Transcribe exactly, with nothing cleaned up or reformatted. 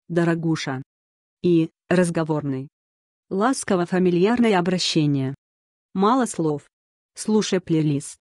дорогуша. И разговорный. Ласково-фамильярное обращение. Мало слов. Слушай плейлист.